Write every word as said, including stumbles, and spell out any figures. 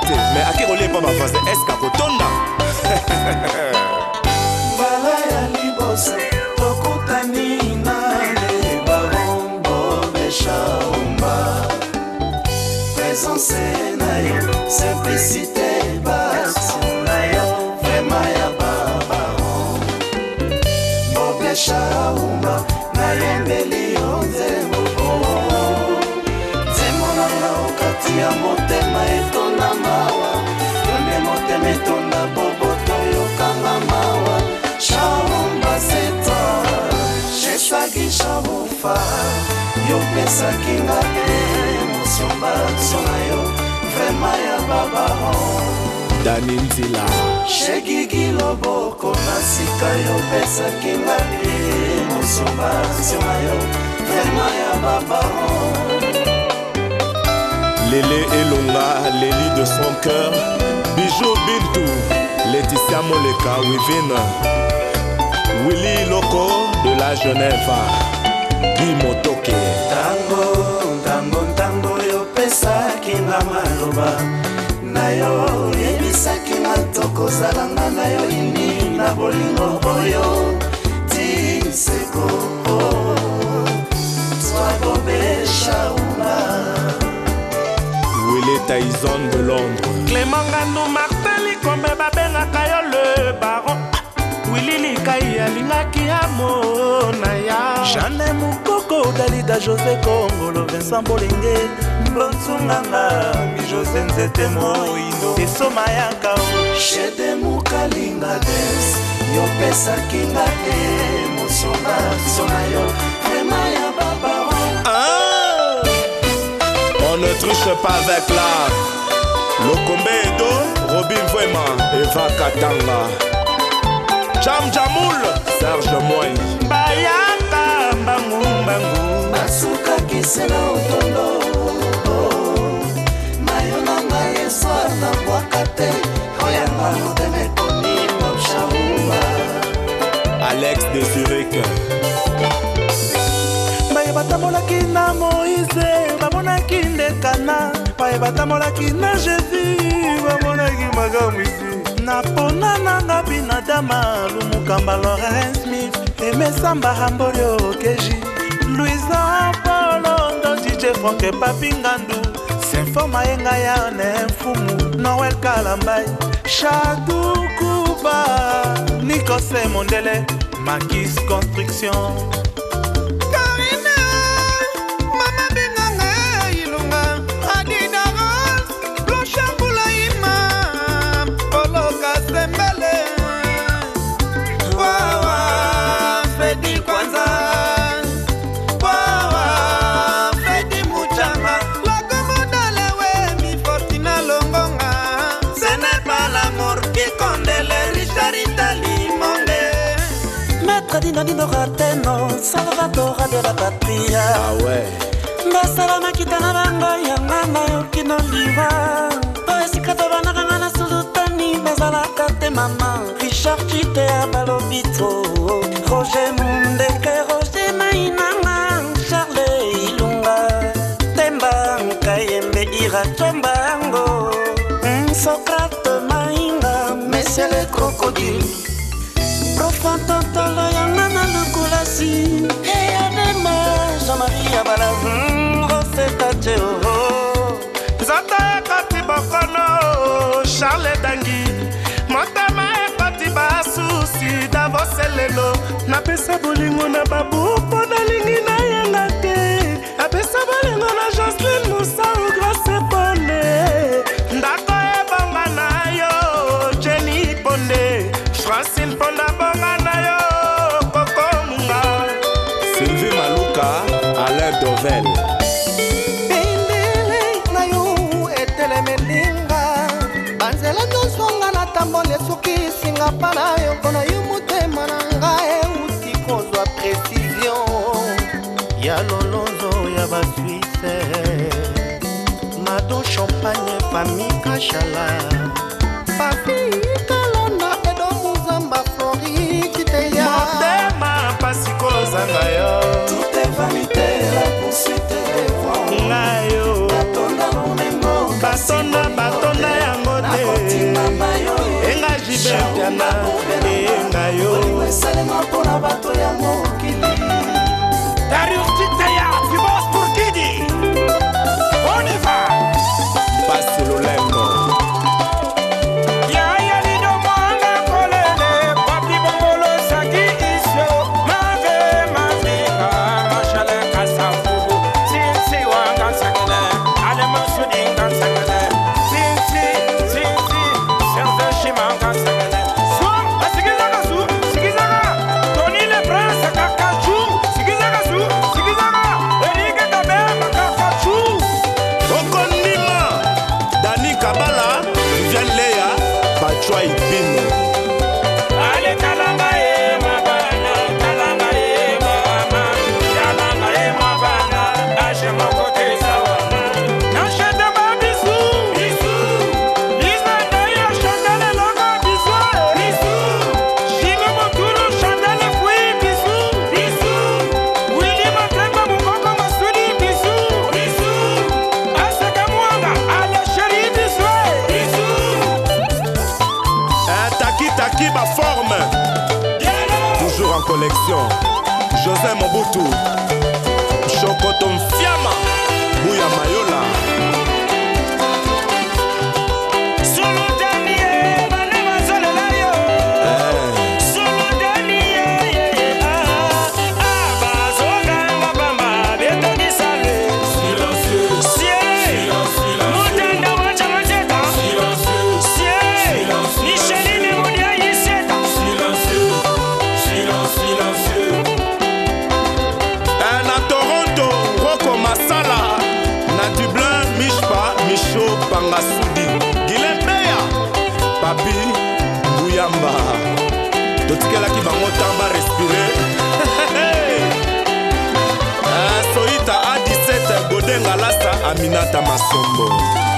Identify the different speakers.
Speaker 1: te mais akekolie pa bavase eske akotonda
Speaker 2: bala ya liboso tokutani nane baron bobeshaumba présence na yo simplicité basi na yo vraiment ya babaron bobeshaumba na yembeli yo nzembo nzembo nanga okati ya motema etonda mawa yonde motema etonda boboto yokanga mawa Shaumba c'est toi Shesagi Shaumba Yo pesa kinga émotion baso na yo Vraiment ya babaron
Speaker 1: Dani Nzila
Speaker 2: Shegigi loboko nasika yo pesa kinga émotion baso na yo Vraiment ya babaron
Speaker 1: Lélé Elonga, Lélie de son cœur Bijou Bintou Laetitia Moleka, Wivine Willy Loco de la Genève Guy Motoke
Speaker 2: Tango, tango, tango yo pesaki na maloba na yo yebisaki na toko zalanga na yo ini na bolingo oyo tiseko Sois bobesha una
Speaker 1: Willy Tyson de Londres
Speaker 3: Clément Gandou Martelly kombe babengaka yo le baron Willy Likai alingaki amona ya
Speaker 2: Jeanne Mukoko Dalida José Kongolo Vincent Bolenge Mbonsunganga Mi José Nzete Moindo Esoma Yankao Shede Mukalinga Dance Yo pesa kinga Emosona Sona yo Vrema ya babaron
Speaker 1: ah! On ne triche pas avec l'art Lokombe Edo Robin Voema Eva Katanga Jam Jamoul, Serge Moy
Speaker 3: Bayaka mbangu mbangu
Speaker 2: Basuka kisena otondo Mayonanga yeso na wakate Oyanga modeme koni mopshaumba
Speaker 1: Alex de Zurich
Speaker 2: Baye batamolaki na Moïse Bamonaki ndekana Baye batamolaki na Jésus Bamonaki magamu isi Napona nanga binadama Lumukamba Lawrence Smith Emesamba Hamborio Keji Louisa Polondo D J Franke Papingandu Sinfo Mayenga ya Nemfumu Noel Kalambai Shadou Kuba Nikose Mondele Makis Construction Dino Dino Rateno, Salvador de la Patria.
Speaker 1: Ah ouais.
Speaker 2: Basala kitana banga yanga na yokino liwa. Oesikata bananga na sultani bazala kate mama. Richard Chite Abalobito, Roger Mundeke, Roger Mainanga, Charles Ilunga, Temba Nkayembe Iratombango, Socrate Mainga, Monsieur le crocodile. Profond tantala yanga na lukulasi Hey anema Jean-Marie Abala Rosetta Teo
Speaker 3: Zata ekati bokono Charles Dangi Motema ekati basusi Davoselelo Napesa bolingo na babu Pona lingi na yanga te Napesa bolingo na Jocelyn Moussa ou Grace Pone Ndako ebonga na yo Jenny Ponde Francine Ponda bonga na yo Koko Munga
Speaker 1: Sylvie Maluka Alain Dovel
Speaker 2: Bindele na yo etele melinga Banzela nyonsonga na tambole suki singa pana yo Kona yu mutema na nga e uti kozwa précision Ya lolonzo ya ba Suisse Mado champagne famille Kachala Papi kalona edo muzamba flori kiteya
Speaker 3: Motema pasiko zanga yo
Speaker 2: Tout est vanité, la poursuite est vent
Speaker 3: Nga yo
Speaker 2: Batonda monengo
Speaker 3: Batonda batonda yango
Speaker 1: betiana eyenga yo
Speaker 2: esalema mpona bato ya mokili
Speaker 4: Darius Titeya, Fibos Pourkidi. On y va.
Speaker 1: Passe l'Olembo.
Speaker 4: Yaya Lido Mwanga Kolele, Papi Bongolo Sagi Isyo, Mave Mavika, Machale Kasafubu, Sinsi Wanga Sagale, Alema Sudinga Sagale, Sinsi, Sinsi, Serge Shimanga Sagale. Swam, Sigizaga Su, Sigizaga, Tony Le Prince, Kakachu, Sigizaga Su, Sigizaga, Erika Kabema, Kakachu.
Speaker 1: Okondima Dani Kabala Viviane Leya Bachwa Ibino
Speaker 4: Ale kalanga e mabana, kalanga e mama, kalanga e mabana, ashe makote sawana. Nashete ma bisu, bisu, Lisa Dayo Chandele logo bisu, bisu, Shime Moturo Chandele fui bisu, bisu, Willy Matemba Mukoko Masuli bisu, bisu, Asaka Mwanga, Ale Sheri bisu, bisu.
Speaker 1: Un Taki Taki ma forme Toujours en collection José Mobutu Chocoto Mfiama Bouya Mayola
Speaker 4: Solo Daniel, Banema Solelayo. Solo Daniel, ah, ah, Bazoga Mabamba, Beto Bisale. Ciel, Mutanda Wachamacheka. Ciel, Micheline Mounia Yiseta.
Speaker 1: Un à Toronto Rocco Masala Na Dublin Mishpa Micho Pangasudi Guilhem Beya Papi Bouyamba Totikelaki bango tamba respirer Soita A dix-sept Godenga Lasta Aminata Masombo